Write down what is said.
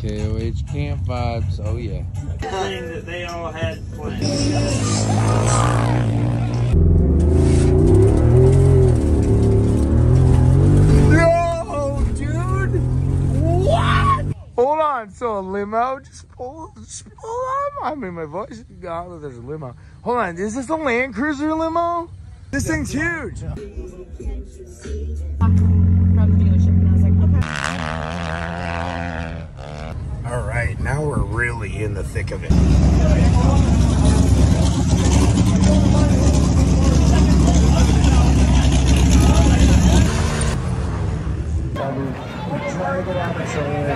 KOH camp vibes. Oh yeah. Thing that they all had planned. No, dude. What? Hold on. So a limo just pulled up. I mean, my voice is gone. There's a limo. Hold on. Is this a Land Cruiser limo? This thing's huge. From the dealership, and I was like, okay. All right, now we're really in the thick of it. Trying to get out the trailer,